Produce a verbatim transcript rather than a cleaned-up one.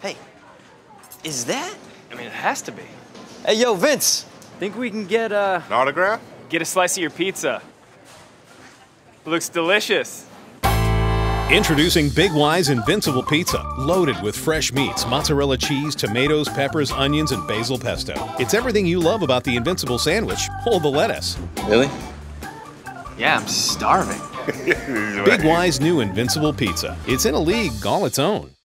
Hey, is that? I mean, it has to be. Hey, yo, Vince. Think we can get uh An autograph? get a slice of your pizza? Looks delicious. Introducing Big Y's Invincible Pizza, loaded with fresh meats, mozzarella cheese, tomatoes, peppers, onions, and basil pesto. It's everything you love about the Invincible sandwich, all the lettuce. Really? Yeah, I'm starving. Big Y's new Invincible Pizza. It's in a league all its own.